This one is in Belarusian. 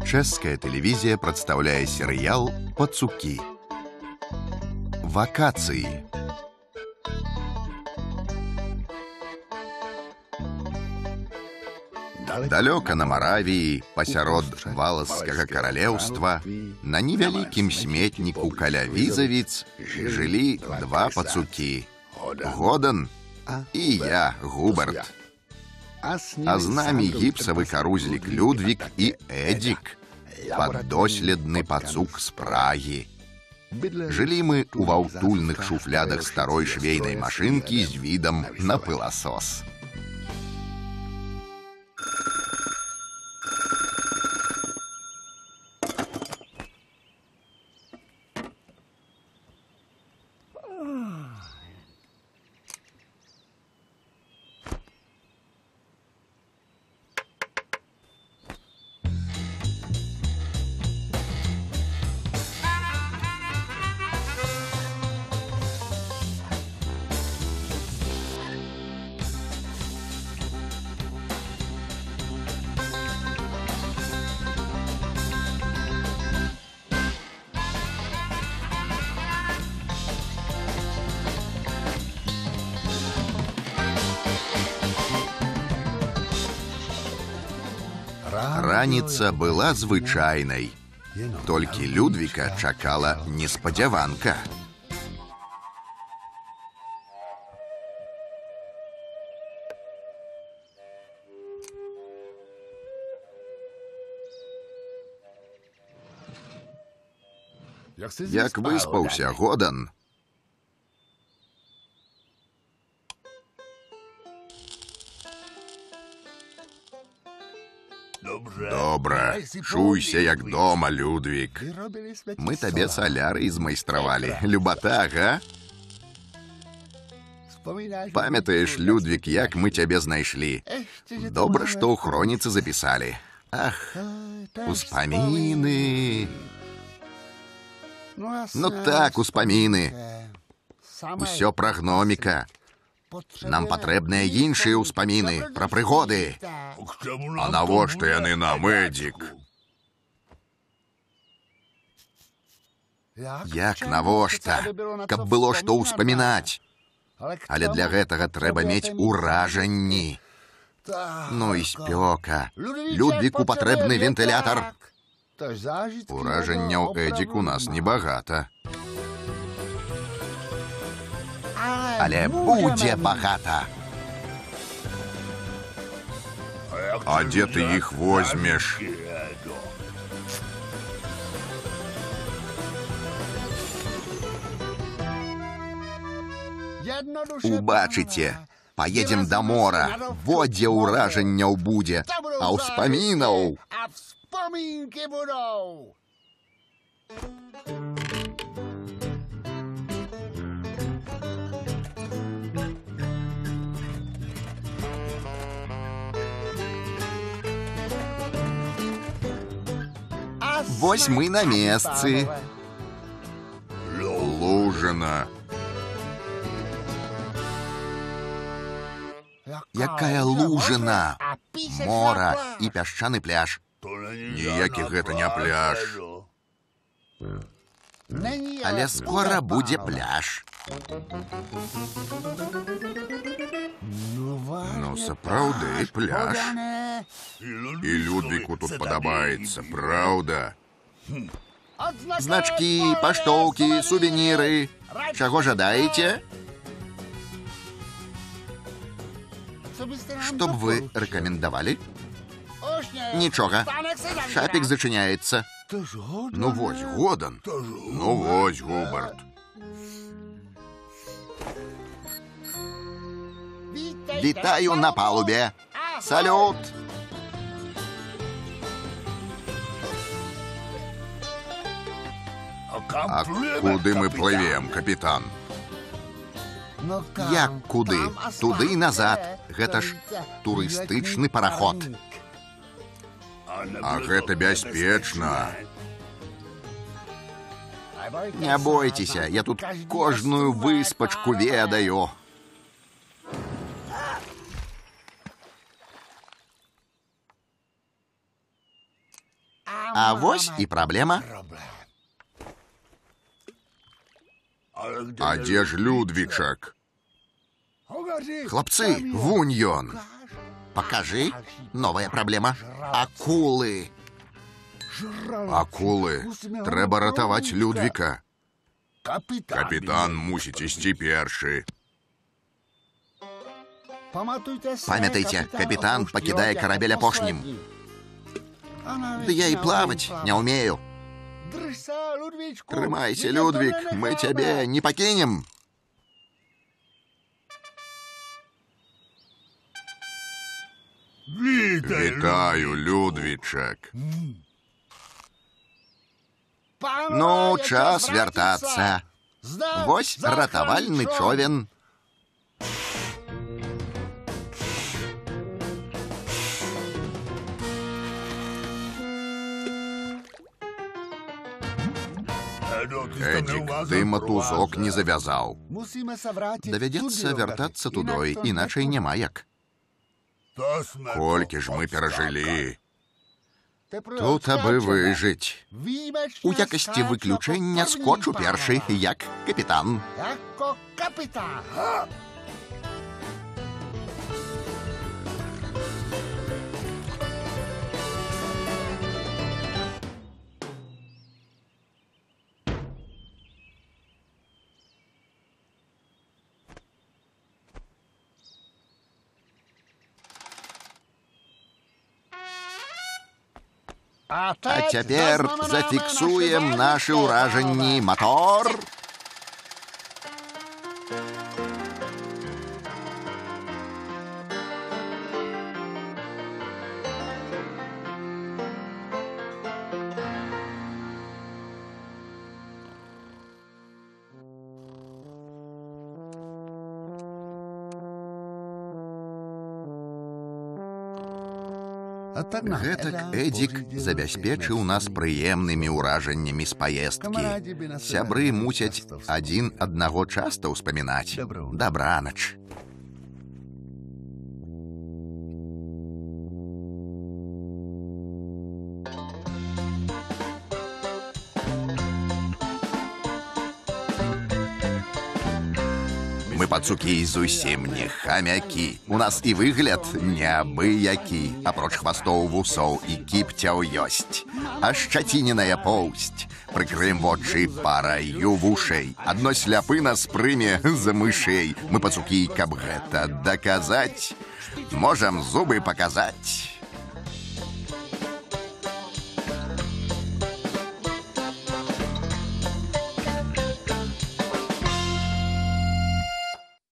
Чэшская тэлевізія прадстаўляе серыял «Пацукі». Вакацыі. Далёка на Маравіі, пасярод Валасскага каралеўства, на невялікім сметніку каля Візавіц жылі два пацукі — Годан і я, Губерт. А з намі гіпсавы карузлік Людвік і Эдзік, паддоследны пацук з Прагі. Жылі мы ў ваўтульных шуфлядах старой швейнай машынкі з відам на пыласос. Раніца была звычайнай. Толькі Людвіка чакала неспадзяванка. Як выспаўся, Годан? Добра, чуйся, як дома, Людвік. Мы табе салярый змайстравалі. Любата, га? Памятаеш, Людвік, як мы цябе знайшлі? Добра, што ў хроніцы запісалі. Ах, успаміны. Ну так, успаміны. Усё пра гноміка. Нам патрэбныя іншыя ўспаміны, пра прыгоды. А навошта яны нам, Эдзік? Як навошта? Каб было што ўспамінаць. Але для гэтага трэба мець уражанні. Ну і спёка. Людвіку патрэбны вентылятар. Уражанняў, Эдзік, у нас небагата. Але будзе багата. А дзе ты іх возьмеш? Убачыце, паедзем да мора, во дзе ўражанняў будзе, а ўспамінаў. Вось мы на месцы. Лужина. Якая лужина? Мора і пясчаны пляж. Ніякі гэта не пляж. Але скора будзе пляж. Ну, сапраўды, пляж. І Людвіку тут падабаецца, праўда. Значкі, паштоўкі, сувеніры. Чаго жадаеце? Што б вы рэкамендавалі? Нічога. Шапік зачыняецца. Ну вось, Годан. Ну вось, Губерт. Вітаю на палубе. Салют! А куды мы плывем, капітан? Як куды? Туды і назад. Гэта ж турыстычны параход. А гэта бяспечна. Не бойцеся, я тут кожную выспачку ведаю. А вось і праблема. А дзе ж Людвічак? Хлопцы, вунь ён. Покажи. Новая праблема. Акулы. Акулы. Трэба ратаваць Людвіка. Капітан мусіць ісці першы. Памятайце, капітан пакідае карабель апошнім. Да я і плаваць не ўмею. Трымайся, Людвік, мы цябе не пакінем. Вітаю, Людвічак. Ну, час вяртацца. Вось ратавальны човен. Эдик, ты матузок не завязаў. Давядзецца вяртацца тудой, іначай няма як. Колькі ж мы перажылі. Тут абы выжыць. У якасці выключэння скочу першы, як капітан. А цяпер зафіксуем нашы ўражанні. Мотор. Гэтак Эдик забяспечыў нас прыемнымі ўражаннямі з паездкі. Сябры мусяць адзін аднаго часта ўспамінаць. Дабранач. Мы пацукі зусім не хамякі. У нас і выгляд неабыякі. Апроч хвастоў, вусоў і кіпцяў ёсць. А шчаціненая поўсць. Прыкрыем вочы параю вушэй. Адно сляпы нас прыме за мышэй. Мы пацукі, каб гэта даказаць. Можам зубы паказаць.